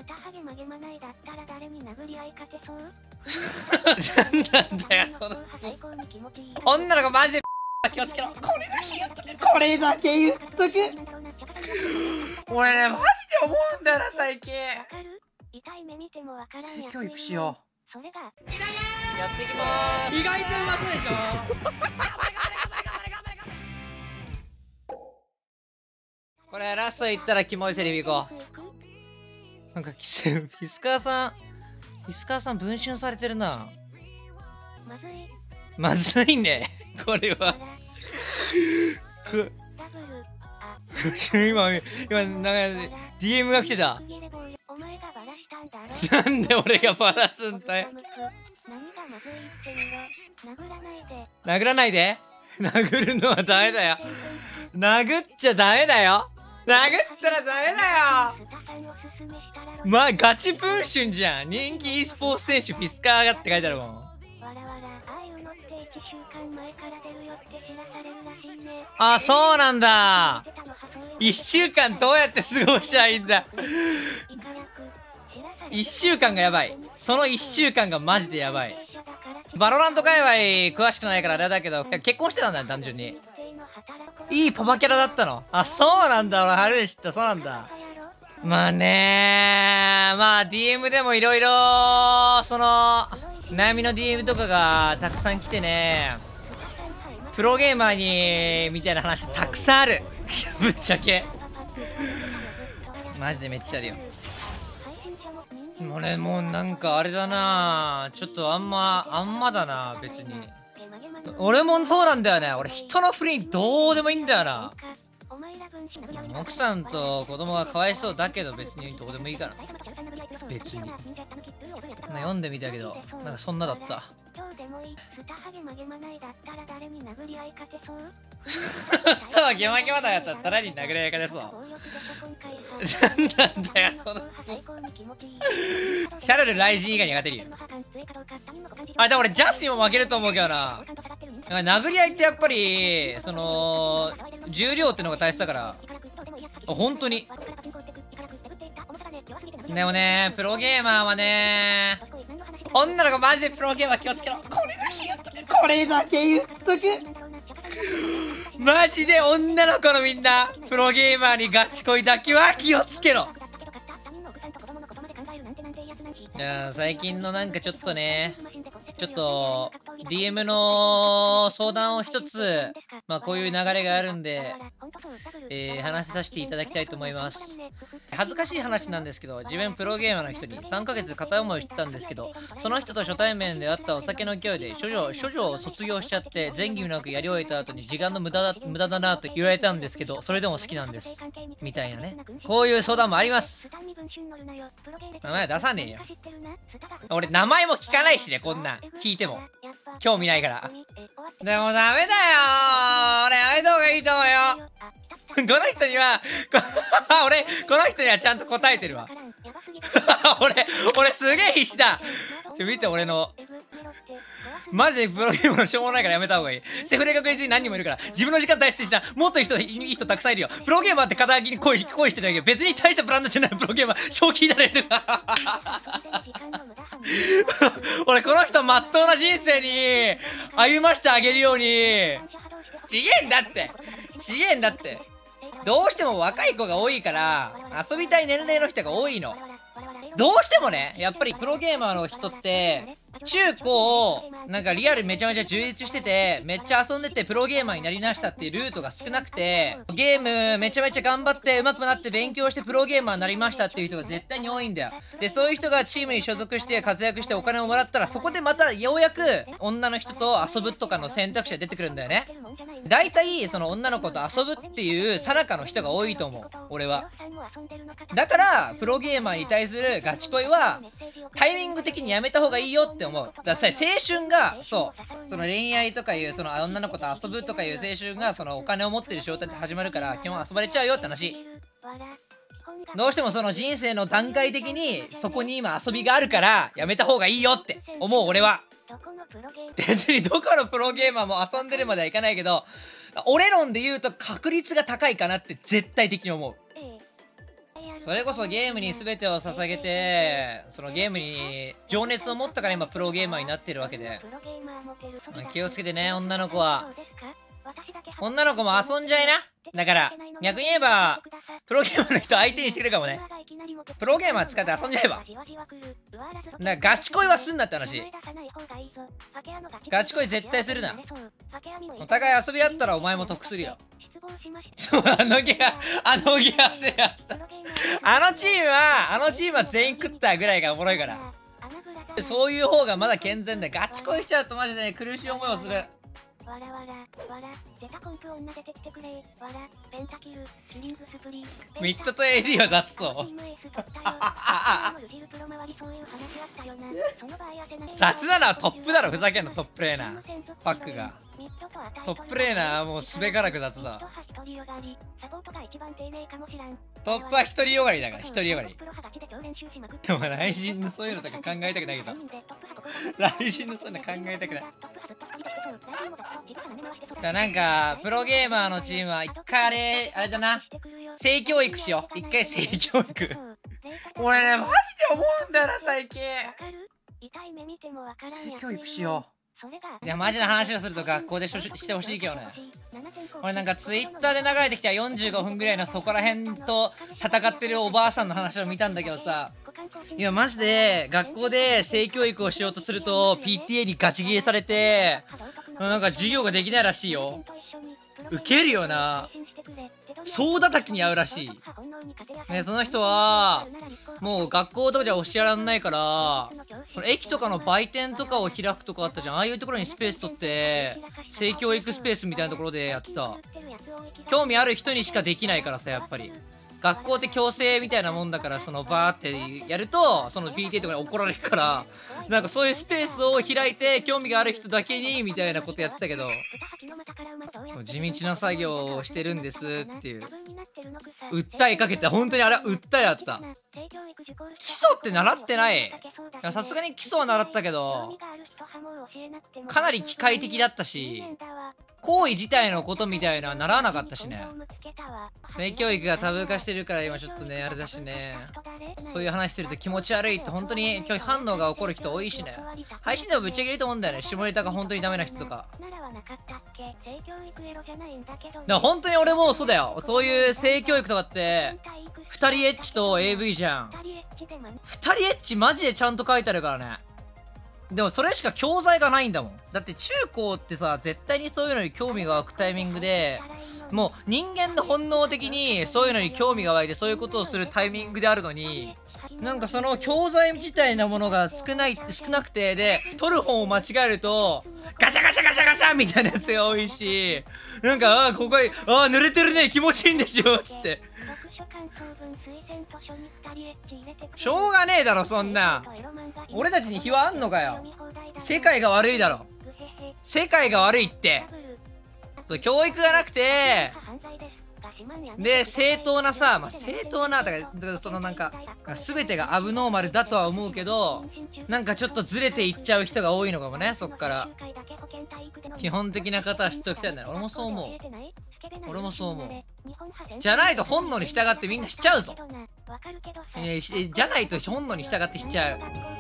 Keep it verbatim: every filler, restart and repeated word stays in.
ハゲマゲマないだったら誰に殴り合い勝てそう？ なんなんだよその女の子マジで気をつけろ。これだけ言っとく、これだけ言っとく。俺ねマジで思うんだよな最近。 痛い目見てもわからんやつ。 教育しよう。 それがやっていきまーす。意外とうまそうでしょ。これラスト言ったらキモいセリフいこう。なんかフィスカーさんフィスカーさん文春されてるな。 まずいまずいねこれは。今今なんか ディーエム が来てた。なんで俺がバラすんだよ。殴らないで。殴るのはダメだよ。殴っちゃダメだよ。殴ったらダメだよ。まあガチ文春じゃん。人気 e スポーツ選手フィスカーがって書いてあるもん。あ、そうなんだ。いっしゅうかんどうやって過ごしゃいいんだ。いっしゅうかんがやばい。そのいっしゅうかんがマジでやばい。バロラント界隈詳しくないからあれだけど、結婚してたんだよ単純に。いいパパキャラだったの。あ、そうなんだ。俺初めて知った。そうなんだ。まあねー、まあ ディーエム でもいろいろその悩みの ディーエム とかがたくさん来てね、プロゲーマーにみたいな話たくさんあるぶっちゃけマジでめっちゃあるよ。俺もうなんかあれだな、ちょっとあんまあんまだな。別に俺もそうなんだよね。俺人の不倫どうでもいいんだよな。奥さんと子供がかわいそうだけど別にどうでもいいから別に。読んでみたけどなんかそんなだった。スタはゲマゲマだったら誰に殴り合いかでそう。なんなんだよそのシャルル雷神以外に勝てるよ。あ、でも俺ジャスにも負けると思うけどな。殴り合いってやっぱりその重量ってのが大切だから本当に。でもねプロゲーマーはね、女の子マジでプロゲーマー気をつけろ。これだけ言っとく、これだけ言っとく。マジで女の子のみんなプロゲーマーにガチ恋だけは気をつけろ。いや最近のなんかちょっとねちょっと ディーエム の相談を一つ、まあこういう流れがあるんで、えー、話させていただきたいと思います。恥ずかしい話なんですけど、自分プロゲーマーの人にさんかげつ片思いしてたんですけど、その人と初対面で会ったお酒の勢いで処女処女を卒業しちゃって、前儀なくやり終えた後に時間の無駄だ無駄だなと言われたんですけど、それでも好きなんですみたいなね、こういう相談もあります。名前出さねえよ。俺名前も聞かないしね、こんなん聞いても興味ないから。でもダメだよー。俺やめた方がいいと思うよこの人には俺この人にはちゃんと答えてるわ俺俺すげえ必死だ。ちょ見て俺のマジでプロゲームのしょうもないからやめた方がいい。セフレ確率に何人もいるから自分の時間大切にした。もっといい人いい人たくさんいるよ。プロゲーマーって肩書きに恋恋してるだけど別に大したブランドじゃない。プロゲーマー正気だねとか俺この人まっとうな人生に歩ましてあげるようにちげえんだってちげえんだってどうしても若い子が多いから遊びたい年齢の人が多いの。どうしてもねやっぱりプロゲーマーの人って中高なんかリアルめちゃめちゃ充実しててめっちゃ遊んでてプロゲーマーになりましたっていうルートが少なくて、ゲームめちゃめちゃ頑張って上手くなって勉強してプロゲーマーになりましたっていう人が絶対に多いんだよ。でそういう人がチームに所属して活躍してお金をもらったらそこでまたようやく女の人と遊ぶとかの選択肢が出てくるんだよね。だいたいその女の子と遊ぶっていう最中の人が多いと思う俺は。だからプロゲーマーに対するガチ恋はタイミング的にやめた方がいいよって思う。だからさ青春がそうその恋愛とかいうその女の子と遊ぶとかいう青春がそのお金を持ってる状態で始まるから基本遊ばれちゃうよって話。どうしてもその人生の段階的にそこに今遊びがあるからやめた方がいいよって思う俺は。別にどこのプロゲーマーも遊んでるまではいかないけど俺論で言うと確率が高いかなって絶対的に思う。 それこそゲームに全てを捧げて、そのゲームに情熱を持ったから今プロゲーマーになってるわけで、気をつけてね、女の子は。女の子も遊んじゃいな。だから逆に言えばプロゲーマーの人相手にしてくれるかもね。プロゲーマー使って遊んじゃえば。だからガチ恋はすんなって話。ガチ恋絶対するな。お互い遊び合ったらお前も得するよ。そう、あのゲアあのゲア制覇した。あのチームはあのチームは全員食ったぐらいがおもろいから。そういう方がまだ健全だ。ガチ恋しちゃうとマジでね、苦しい思いをする。わらわらわらゼタコンプ女出てきてくれ。わらペンタキルキリングスプリミッドと エーディー は雑そう。雑なのはトップだろ。ふざけんのトッププレーナーパックが。トッププレーナーもうすべからく雑だ。トップは独りよがりだから。独りよがり。でも雷神のそういうのとか考えたくないけど、雷神のそういうの考えたくない。だなんかプロゲーマーのチームは一回あれあれだな、性教育しよう。一回性教育俺ねマジで思うんだよな最近。性教育しよう。いやマジな話をすると学校でししてほしいけどね。俺なんかツイッターで流れてきたよんじゅうごふんぐらいのそこら辺と戦ってるおばあさんの話を見たんだけどさ、いやマジで学校で性教育をしようとすると ピーティーエー にガチ切れされて、なんか授業ができないらしいよ。ウケるよな。総叩きに遭うらしいね。その人はもう学校とかじゃ教えられないから、その駅とかの売店とかを開くとかあったじゃん。ああいうところにスペース取って性教育スペースみたいなところでやってた。興味ある人にしかできないからさ。やっぱり学校って強制みたいなもんだから、そのバーってやるとその ピーティーエー とかに怒られるから、なんかそういうスペースを開いて興味がある人だけにみたいなことやってたけど、地道な作業をしてるんですっていう訴えかけて、本当にあれは訴えだった。基礎って習ってない。さすがに基礎は習ったけどかなり機械的だったし、行為自体のことみたいな習わなかったしね。性教育がタブー化してるから今ちょっとねあれだしね、そういう話してると気持ち悪いって本当に拒否反応が起こる人多いしね。配信でもぶっちゃけいると思うんだよね、下ネタが本当にダメな人とか。だから本当に俺もそうだよ。そういう性教育とかって二人エッチと エーブイ じゃん。二人エッチマジでちゃんと書いてあるからね。でもそれしか教材がないんだもん。だって中高ってさ、絶対にそういうのに興味が湧くタイミングで、もう人間の本能的にそういうのに興味が湧いてそういうことをするタイミングであるのに、なんかその教材自体のものが少ない少なくて、で取る本を間違えるとガシャガシャガシャガシャみたいなやつが多いし、なんかああここああ濡れてるね気持ちいいんでしょっつって、しょうがねえだろそんな。俺たちに非はあんのかよ。世界が悪いだろ。世界が悪いって。そう教育がなくてで正当なさ、まあ、正当なだから、そのなんか全てがアブノーマルだとは思うけど、なんかちょっとずれていっちゃう人が多いのかもね。そっから基本的な方は知っておきたいんだよ。俺もそう思う。俺もそう思う。じゃないと本能に従ってみんなしちゃうぞ。えー、じゃないと本能に従ってしちゃう。